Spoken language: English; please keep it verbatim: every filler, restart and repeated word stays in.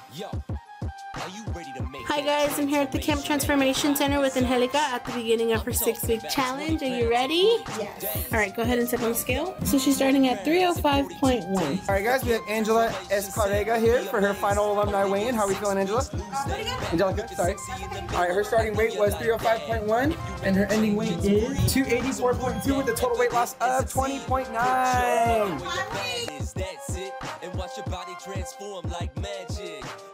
Hi guys, I'm here at the Camp Transformation Center with Angelica at the beginning of her six-week challenge. Are you ready? Yes. Alright, go ahead and step on the scale. So she's starting at three oh five point one. Alright guys, we have Angela Escarrega here for her final alumni weigh-in. How are we feeling, Angela? Angelica, sorry. Alright, her starting weight was three oh five point one and her ending weight is two eighty-four point two with a total weight loss of twenty point nine. That's it, and watch your body transform like magic.